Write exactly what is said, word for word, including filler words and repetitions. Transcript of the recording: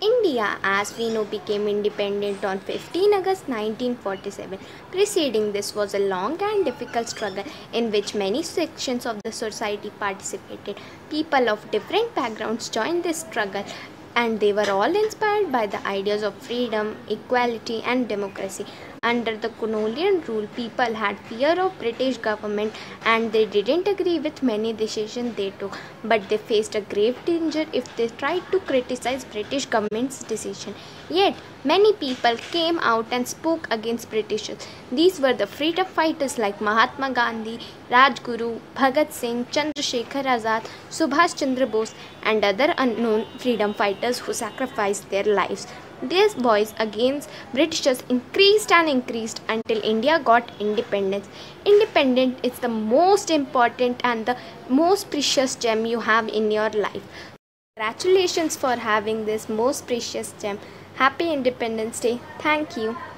India, as we know, became independent on fifteenth August nineteen forty-seven. Preceding this was a long and difficult struggle in which many sections of the society participated. People of different backgrounds joined this struggle, and they were all inspired by the ideas of freedom, equality, and democracy. Under the colonial rule, people had fear of British government and they didn't agree with many decisions they took, but they faced a grave danger if they tried to criticize British government's decision. Yet, many people came out and spoke against Britishers. These were the freedom fighters like Mahatma Gandhi, Rajguru, Bhagat Singh, Chandrasekhar Azad, Subhash Chandra Bose, and other unknown freedom fighters who sacrificed their lives. This voice against Britishers increased and increased until India got independence. Independence is the most important and the most precious gem you have in your life. Congratulations for having this most precious gem. Happy Independence Day. Thank you.